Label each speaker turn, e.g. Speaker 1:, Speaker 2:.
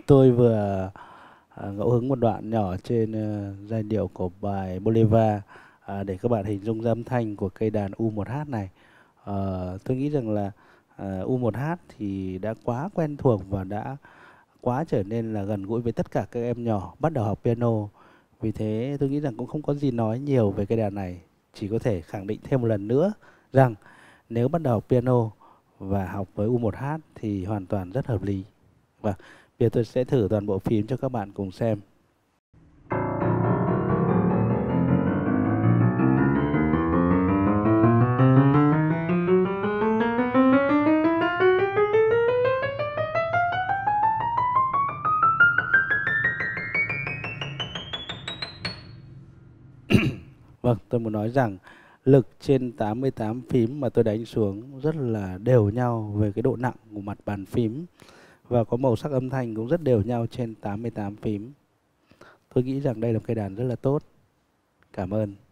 Speaker 1: Tôi vừa ngẫu hứng một đoạn nhỏ trên giai điệu của bài Bolivar để các bạn hình dung ra âm thanh của cây đàn U1H này. Tôi nghĩ rằng là U1H thì đã quá quen thuộc và đã quá trở nên là gần gũi với tất cả các em nhỏ bắt đầu học piano. Vì thế tôi nghĩ rằng cũng không có gì nói nhiều về cây đàn này, chỉ có thể khẳng định thêm một lần nữa rằng nếu bắt đầu học piano và học với U1H thì hoàn toàn rất hợp lý. Và bây giờ tôi sẽ thử toàn bộ phím cho các bạn cùng xem. Vâng, tôi muốn nói rằng lực trên 88 phím mà tôi đánh xuống rất là đều nhau về cái độ nặng của mặt bàn phím và có màu sắc âm thanh cũng rất đều nhau trên 88 phím. Tôi nghĩ rằng đây là một cây đàn rất là tốt. Cảm ơn.